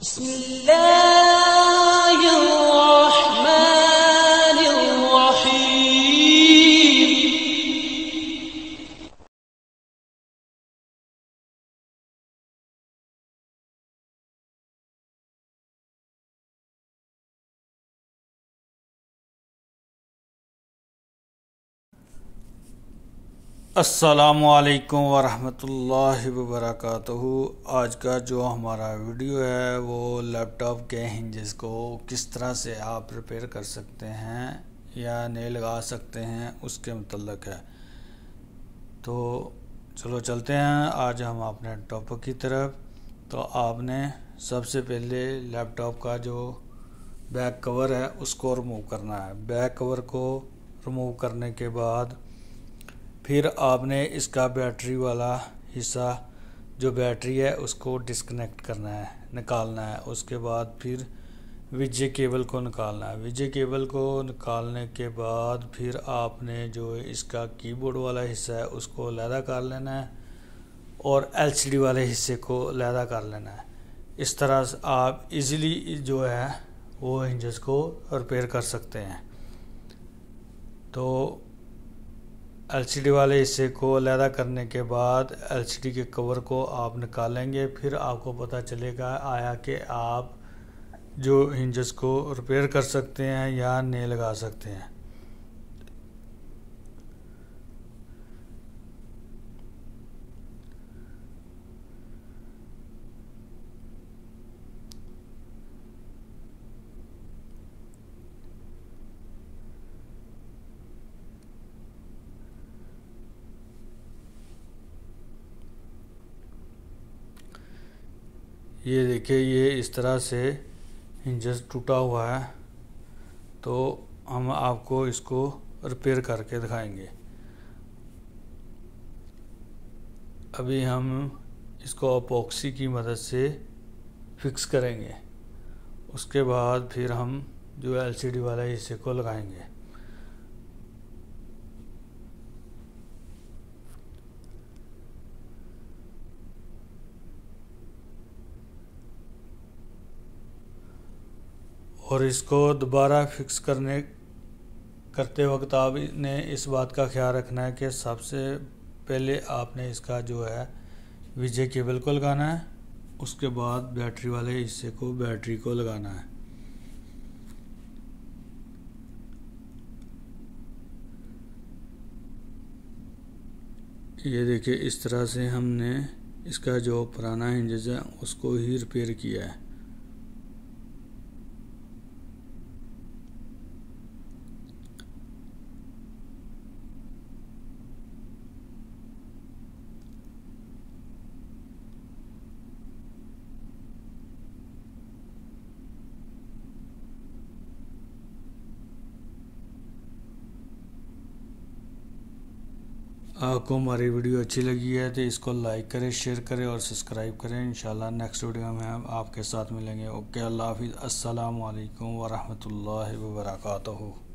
बिस्मिल्लाहिर्रहमानिर्रहीम। अस्सलामुअलैकुम वरहमतुल्लाहि वबरकातुहू। आज का जो हमारा वीडियो है वो लैपटॉप के हिंजेस को किस तरह से आप रिपेयर कर सकते हैं या नए लगा सकते हैं उसके मतलब है। तो चलो चलते हैं आज हम अपने टॉपिक की तरफ। तो आपने सबसे पहले लैपटॉप का जो बैक कवर है उसको रिमूव करना है। बैक कवर को रिमूव करने के बाद फिर आपने इसका बैटरी वाला हिस्सा जो बैटरी है उसको डिस्कनेक्ट करना है, निकालना है। उसके बाद फिर वीजे केबल को निकालना है। वीजे केबल को निकालने के बाद फिर आपने जो इसका कीबोर्ड वाला हिस्सा है उसको अलहदा कर लेना है और एलसीडी वाले हिस्से को अलहदा कर लेना है। इस तरह से आप इजीली जो है वो हिंजेस को रिपेयर कर सकते हैं। तो एलसीडी वाले हिस्से को अलहदा करने के बाद एलसीडी के कवर को आप निकालेंगे। फिर आपको पता चलेगा आया कि आप जो हिंजेस को रिपेयर कर सकते हैं या नए लगा सकते हैं। ये देखिए, ये इस तरह से हिंजेस टूटा हुआ है। तो हम आपको इसको रिपेयर करके दिखाएंगे। अभी हम इसको अपॉक्सी की मदद से फिक्स करेंगे। उसके बाद फिर हम जो एलसीडी वाला हिस्से को लगाएंगे। और इसको दोबारा फिक्स करते वक्त आपने इस बात का ख्याल रखना है कि सबसे पहले आपने इसका जो है वीजे केबल को लगाना है। उसके बाद बैटरी वाले हिस्से को बैटरी को लगाना है। ये देखिए, इस तरह से हमने इसका जो पुराना हिंजेस है उसको ही रिपेयर किया है। आपको हमारी वीडियो अच्छी लगी है तो इसको लाइक करें, शेयर करें और सब्सक्राइब करें। इंशाल्लाह नेक्स्ट वीडियो में हम आपके साथ मिलेंगे। ओके, अल्लाह हाफिज़। अस्सलामु अलैकुम वरहमतुल्लाहि वबरकातुहू।